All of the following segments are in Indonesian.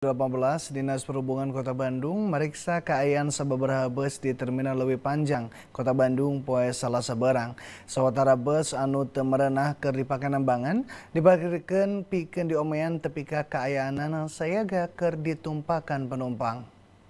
18, Dinas Perhubungan Kota Bandung meriksa keayaan sababaraha bus di Terminal Leuwi Panjang, Kota Bandung poe Salasa beurang. Sawatara bus anu teu merenah keur dipake nambangan diparkirkeun pikeun diomean tepi ka kaayaanana sayaga keur ditumpakan penumpang.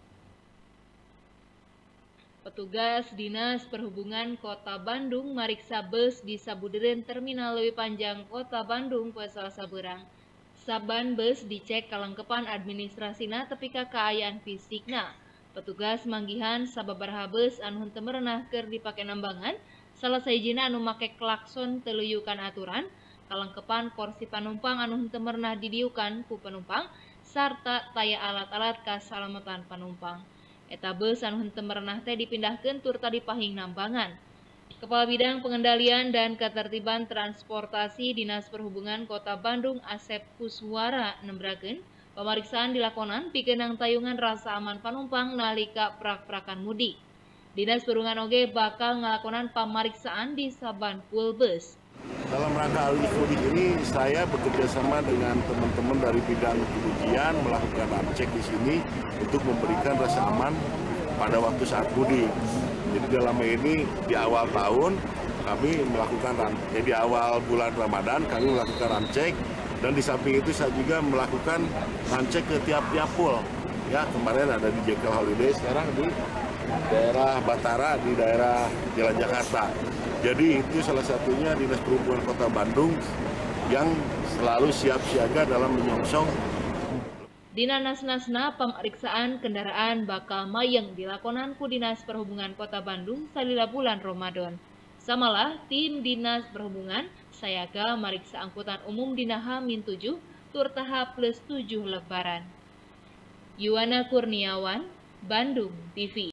Petugas Dinas Perhubungan Kota Bandung mariksa bus di sabudeureun Terminal Leuwi Panjang Kota Bandung poe Salasa beurang. Saban bus dicek kalengkepan administrasina tepi ka kaayaan fisikna. Petugas manggihan sababaraha bus anu henteu merenah keur dipake nambangan, salah sahijina anu make klakson teu leuyukan aturan, kalengkepan kursi panumpang anu henteu merenah didiukan ku penumpang, sarta taya alat-alat kasalamatan panumpang. Eta bus anu henteu merenah teh dipindahkeun tur tadi pahing nambangan. Kepala Bidang Pengendalian dan Ketertiban Transportasi Dinas Perhubungan Kota Bandung Asep Kuswara nembrakeun pamariksaan dilakonan pikeun tayungan rasa aman panumpang nalika prak-prakan mudik. Dinas Perhubungan oge bakal ngalakonan pamariksaan di saban pool bus. Dalam rangka arus mudik ini, saya bekerja sama dengan teman-teman dari bidang kepolisian melakukan ramcek di sini untuk memberikan rasa aman pada waktu saat mudik. Jadi dalam ini di awal tahun kami melakukan di awal bulan Ramadan kami melakukan ramcek, dan di samping itu saya juga melakukan ramcek ke tiap-tiap pool. Ya, kemarin ada di Jekyll Holiday, sekarang di daerah Batara, di daerah Jalan Jakarta. Jadi itu salah satunya Dinas Perhubungan Kota Bandung yang selalu siap siaga dalam menyongsong. Dina nasna pameriksaan kendaraan bakal mayeng dilakonan ku Dinas Perhubungan Kota Bandung salila bulan Ramadan. Samalah tim Dinas Perhubungan sayaga mariksa angkutan umum dina H-7 tur tahap +7 Lebaran. Yuwana Kurniawan, Bandung TV.